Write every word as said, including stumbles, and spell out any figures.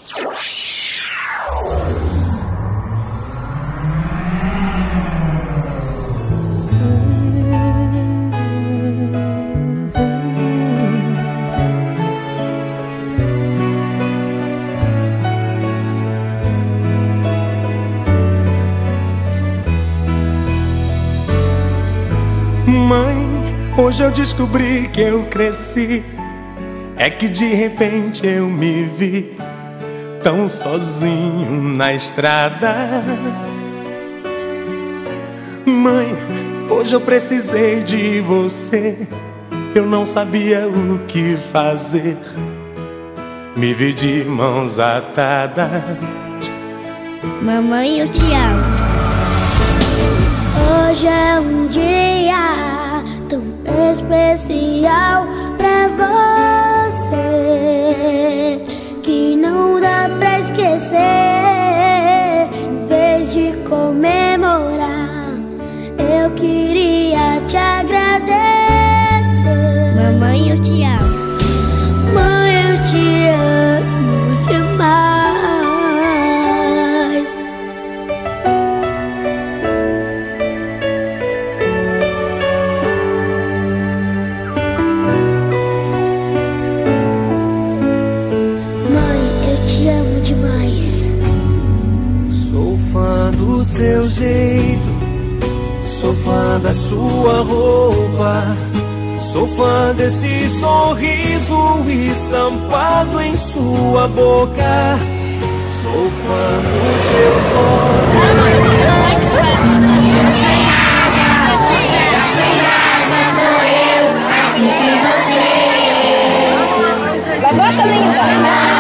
Mãe, hoje eu descobri que eu cresci. É que de repente eu me vi tão sozinho na estrada. Mãe, hoje eu precisei de você. Eu não sabia o que fazer. Me vi de mãos atadas. Mamãe, eu te amo. Hoje é um dia tão especial pra você que não dá pra esquecer. Em vez de comemorar, eu queria te agradecer. Mamãe, eu te amo. Mãe, eu te amo demais. Mãe, eu te amo demais. Sou fã do seu jeito, sou fã da sua roupa, sou fã desse sorriso estampado em sua boca. Sou fã dos seus olhos. Gosta, linda?